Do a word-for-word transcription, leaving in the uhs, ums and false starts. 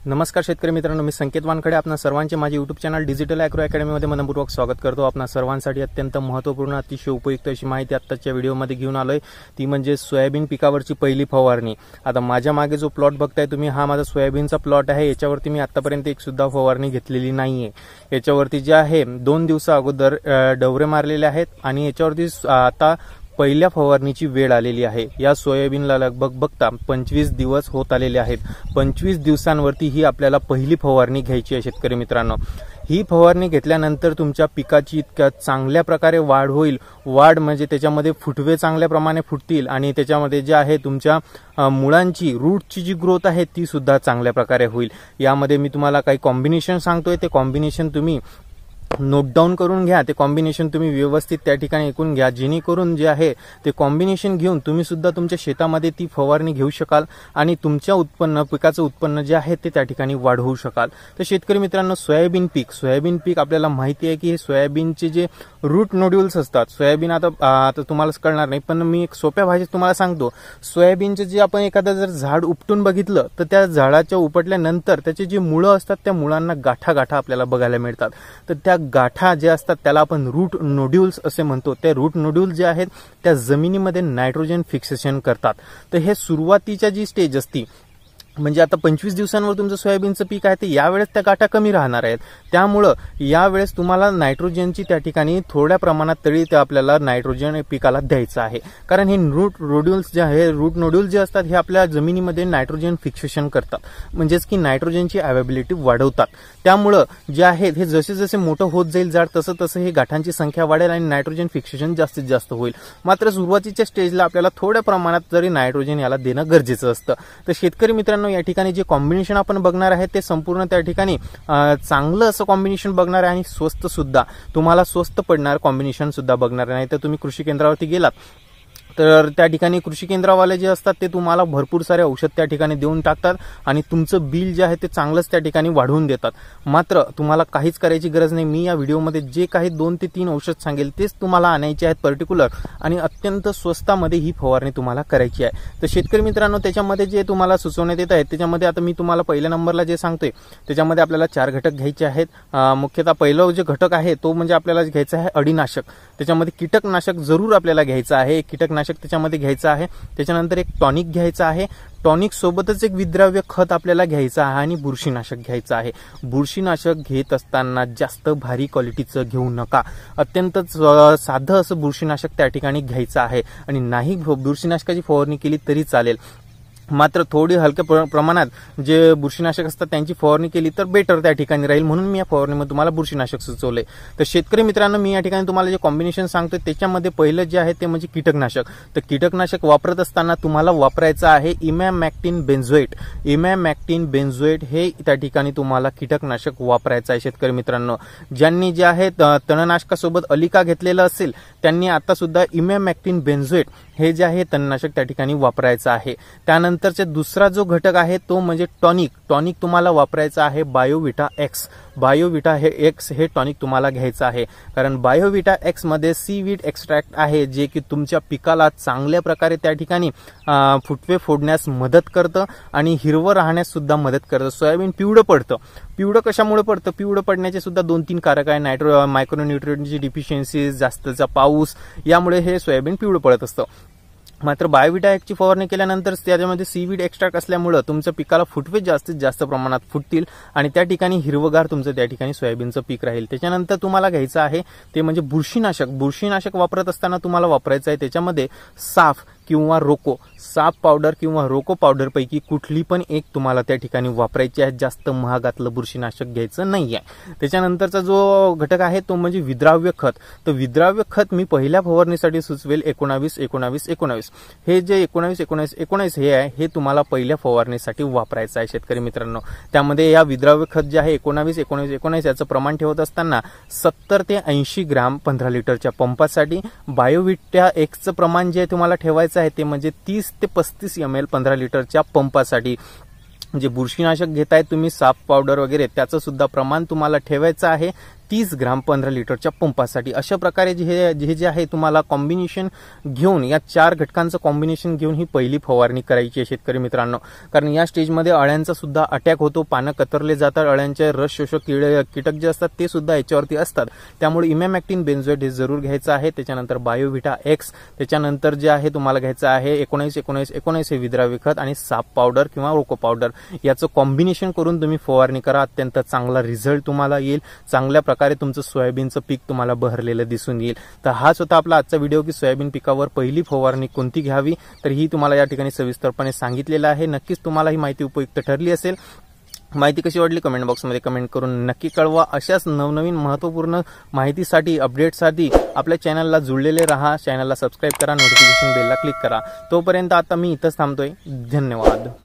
नमस्कार शेतकरी मित्रांनो, मी संकेत वानखडे आपणा सर्वांचे माझे यूट्यूब चॅनल डिजिटल ॲग्रो अकॅडमीमध्ये मनपूर्वक स्वागत करतो। आपणा सर्वांसाठी अत्यंत महत्त्वपूर्ण अतिशय उपयुक्त अशी माहिती आत्ताच्या व्हिडिओमध्ये घेऊन आलोय, ती म्हणजे सोयाबीन पिकावरची पहिली फवारणी। आता माझ्या मागे जो प्लॉट बघताय तुम्ही, हा माझा सोयाबीनचा प्लॉट आहे। याच्यावरती मी आतापर्यंत एक सुद्धा फवारणी घेतलेली नाहीये। याच्यावरती जे आहे दोन दिवसा अगोदर डवरे मारलेले आहेत आणि याच्यावरती आता पहिल्या फवारणीची वेळ आलेली आहे। या सोयाबीनला लगभग बघता पंचवीस दिवस होत आलेले आहेत। पंचवीस दिवसांवरती ही आपल्याला पहिली फवारणी घ्यायची आहे शेतकरी मित्रांनो। ही फवारणी घेतल्यानंतर तुमच्या पिकाची इतक्या चांगल्या प्रकारे वाढ होईल। वाढ म्हणजे त्याच्यामध्ये फुटवे चांगल्या प्रमाणे फुटतील आणि त्याच्यामध्ये जे आहे तुमच्या मुळांची रूटची जी ग्रोथ आहे ती सुद्धा चांगल्या प्रकारे होईल। यामध्ये मी तुम्हाला काही कॉम्बिनेशन सांगतोय, ते कॉम्बिनेशन तुम्ही नोट डाऊन करून घ्या। ते कॉम्बिनेशन तुम्ही व्यवस्थित त्या ठिकाणी ऐकून घ्या, जेणेकरून जे आहे ते कॉम्बिनेशन घेऊन तुम्ही सुद्धा तुमच्या शेतामध्ये ती फवारणी घेऊ शकाल आणि तुमच्या उत्पन्न पिकाचं उत्पन्न जे आहे ते त्या ठिकाणी वाढवू शकाल। तर शेतकरी मित्रांनो, सोयाबीन पीक सोयाबीन पीक आपल्याला माहिती आहे की हे सोयाबीनचे जे रूट नोड्यूल्स असतात, सोयाबीन आता आता तुम्हालाच कळणार नाही, पण मी एक सोप्या भाषेत तुम्हाला सांगतो। सोयाबीनचे जे आपण एखादा जर झाड उपटून बघितलं तर त्या झाडाच्या उपटल्यानंतर त्याचे जे मुळं असतात त्या मुळांना गाठा गाठा आपल्याला बघायला मिळतात। तर त्या गाठा जे असतात त्याला आपण रूट नोड्यूल्स असे म्हणतो। त्या रूट नोड्यूल्स जे आहेत त्या जमिनीमध्ये नायट्रोजन फिक्सेशन करतात। तर हे सुरुवातीच्या जी स्टेज असती, म्हणजे आता पंचवीस दिवसांवर तुमचं सोयाबीनचं पीक आहे, तर यावेळेस त्या गाठा कमी राहणार आहेत। त्यामुळं यावेळेस तुम्हाला नायट्रोजनची त्या ठिकाणी थोड्या प्रमाणात तरी ते आपल्याला नायट्रोजन पिकाला द्यायचं आहे, कारण हे रूट नोड्यूल्स जे आहे रूट नोड्यूल्स जे असतात हे आपल्या जमिनीमध्ये नायट्रोजन फिक्सेशन करतात, म्हणजेच की नायट्रोजनची अवेबिलिटी वाढवतात। त्यामुळं जे आहे हे जसे जसे मोठं होत जाईल झाड, तसं तसं हे गाठांची संख्या वाढेल आणि नायट्रोजन फिक्सेशन जास्तीत जास्त होईल। मात्र सुरुवातीच्या स्टेजला आपल्याला थोड्या प्रमाणात तरी नायट्रोजन याला देणं गरजेचं असतं। तर शेतकरी मित्रांनो, या ठिकाणी जे कॉम्बिनेशन आपण बघणार आहे ते संपूर्ण त्या ठिकाणी चांगलं असं कॉम्बिनेशन बघणार आहे आणि स्वस्त सुद्धा, तुम्हाला स्वस्त पडणार कॉम्बिनेशन सुद्धा बघणार नाही। तर तुम्ही कृषी केंद्रावरती गेलात तर त्या ठिकाणी कृषी केंद्रावाले जे असतात ते तुम्हाला भरपूर सारे औषध त्या ठिकाणी देऊन टाकतात आणि तुमचं बिल जे आहे ते चांगलंच त्या ठिकाणी वाढवून देतात। मात्र तुम्हाला काहीच करायची गरज नाही। मी या व्हिडिओमध्ये जे काही दोन ते तीन औषध सांगेल तेच तुम्हाला आणायचे आहेत पर्टिक्युलर, आणि अत्यंत स्वस्तामध्ये ही फवारणी तुम्हाला करायची आहे। तर शेतकरी मित्रांनो, त्याच्यामध्ये जे तुम्हाला सुचवण्यात येत आहेत त्याच्यामध्ये आता मी तुम्हाला पहिल्या नंबरला जे सांगतोय त्याच्यामध्ये आपल्याला चार घटक घ्यायचे आहेत। मुख्यतः पहिलं जे घटक आहे तो म्हणजे आपल्याला घ्यायचं आहे अडीनाशक। त्याच्यामध्ये कीटकनाशक जरूर आपल्याला घ्यायचं आहे, कीटकनाशक त्याच्यामध्ये घ्यायचं आहे। त्याच्यानंतर एक टॉनिक घ्यायचं आहे, टॉनिक सोबतच एक विद्राव्य खत आपल्याला घ्यायचं आहे आणि बुरशीनाशक घ्यायचं आहे। बुरशीनाशक घेत असताना जास्त भारी क्वालिटीचं घेऊ नका, अत्यंत साधं असं बुरशीनाशक त्या ठिकाणी घ्यायचं आहे आणि नाही बुरशीनाशकाची फवारणी केली तरी चालेल, मात्र थोडी हलक्या प्रमाणात जे बुरशीनाशक असतात त्यांची फवारणी केली तर बेटर त्या ठिकाणी राहील, म्हणून मी या फवारणीमध्ये तुम्हाला बुरशीनाशक सुचवले। तर शेतकरी मित्रांनो, मी या ठिकाणी तुम्हाला जे कॉम्बिनेशन सांगतोय त्याच्यामध्ये पहिलं जे आहे ते म्हणजे कीटकनाशक। तर कीटकनाशक वापरत असताना तुम्हाला वापरायचं आहे इमॅमॅक्टिन बेन्झोएट। इमॅमॅक्टिन बेन्झोएट हे त्या ठिकाणी तुम्हाला कीटकनाशक वापरायचं आहे शेतकरी मित्रांनो। ज्यांनी जे आहे तणनाशकासोबत अलिका घेतलेलं असेल त्यांनी आता सुद्धा इमॅमॅक्टिन बेन्झोएट हे जे आहे तणनाशक त्या ठिकाणी वापरायचं आहे। त्यानंतरचा दुसरा जो घटक आहे तो म्हणजे टॉनिक। टॉनिक तुम्हाला वापरायचं आहे बायोविटा एक्स। बायोविटा हे एक्स हे टॉनिक तुम्हाला घ्यायचं आहे, कारण बायोविटा एक्स मध्ये सीवीड एक्स्ट्रॅक्ट आहे, जे की तुमच्या पिकाला चांगल्या प्रकारे त्या ठिकाणी फुटवे फोडण्यास मदत करतं आणि हिरवं राहण्यास सुद्धा मदत करतं। सोयाबीन पिवळं पडतं, पिवळं कशामुळे पडतं? पिवळं पडण्याचे सुद्धा दोन तीन कारक आहे, नायट्रो मायक्रोन्यूट्रिएंटची डिफिशियन्सी, जास्तचा पाऊस, यामुळे हे सोयाबीन पिवळं पडत असतं। मात्र बायोविटा एक्सची फवारणी केल्यानंतर त्याच्यामध्ये सीवीड एक्स्ट्रॅक्ट असल्यामुळे तुमच्या पिकाला फुटवे जास्तीत जास्त प्रमाणात फुटतील आणि त्या ठिकाणी हिरवगार तुमचं त्या ठिकाणी सोयाबीनचं पीक राहील। त्याच्यानंतर तुम्हाला घ्यायचं आहे ते म्हणजे बुरशीनाशक। बुरशीनाशक वापरत असताना तुम्हाला वापरायचं आहे त्याच्यामध्ये साफ किंवा रोको, साफ पावडर किंवा रोको पावडर पैकी कुठली पण एक तुम्हाला त्या ठिकाणी वापरायची आहे। जास्त महागातलं बुरशीनाशक घ्यायचं नाही आहे। त्याच्यानंतरचा जो घटक आहे तो म्हणजे विद्राव्य खत। तर विद्राव्य खत मी पहिल्या फवारणीसाठी सुचवेल एकोणावीस एकोणावीस एकोणावीस। हे जे एकोणावीस एकोणावीस एकोणावीस हे आहे हे तुम्हाला पहिल्या फवारणीसाठी वापरायचं आहे शेतकरी मित्रांनो। त्यामध्ये या विद्राव्य खत जे आहे एकोणावीस एकोणावीस एकोणावीस याचं प्रमाण ठेवत असताना सत्तर ते ऐंशी ग्राम पंधरा लिटरच्या पंपासाठी, बायोविटा एक्सचं प्रमाण जे तुम्हाला ठेवायचं आहे ते म्हणजे तीस ते पस्तीस एम एल पंधरा लिटरच्या पंपासाठी। जे बुरशीनाशक घेताय तुम्ही साफ पावडर वगैरे त्याचं सुद्धा प्रमाण तुम्हाला ठेवायचं आहे तीस ग्राम पंधरा लिटरच्या पंपासाठी. अशा प्रकारे जे हे जे आहे तुम्हाला कॉम्बिनेशन घेऊन, या चार घटकांचं कॉम्बिनेशन घेऊन ही पहिली फवारणी करायची आहे शेतकरी मित्रांनो. कारण या स्टेजमध्ये अळ्यांचा सुद्धा अटॅक होतो, पानं कतरले जातात, अळ्यांचे रस शोषक किडे कीटक जे असतात ते सुद्धा याच्यावरती असतात. त्यामुळे इमॅमॅक्टिन बेन्झोएट हे जरूर घ्यायचं आहे. त्याच्यानंतर बायोव्हिटा एक्स, त्याच्यानंतर जे आहे तुम्हाला घ्यायचं आहे एकोणीस एकोणीस एकोणीस हे विद्राव्य खत आणि साप पावडर किंवा रोको पावडर याचं कॉम्बिनेशन करून तुम्ही फवारणी करा. अत्यंत चांगला रिझल्ट तुम्हाला येईल. चांगल्या प्रकारे तुमचं सोयाबीनचं पीक तुम्हाला बहरलेलं दिसून येईल. तर हाच होता आपला आजचा व्हिडिओ की सोयाबीन पिकावर पहिली फवारणी कोणती घ्यावी. तर ही तुम्हाला या ठिकाणी सविस्तरपणे सांगितलेलं आहे. नक्कीच तुम्हाला ही माहिती उपयुक्त ठरली असेल. माहिती कशी वाटली कमेंट बॉक्समध्ये कमेंट करून नक्की कळवा. अशाच नवनवीन महत्त्वपूर्ण माहितीसाठी अपडेटसाठी आपल्या चॅनलला जुळलेले राहा. चॅनलला सबस्क्राईब करा, नोटिफिकेशन बेलला क्लिक करा. तोपर्यंत आता मी इथंच थांबतोय. धन्यवाद.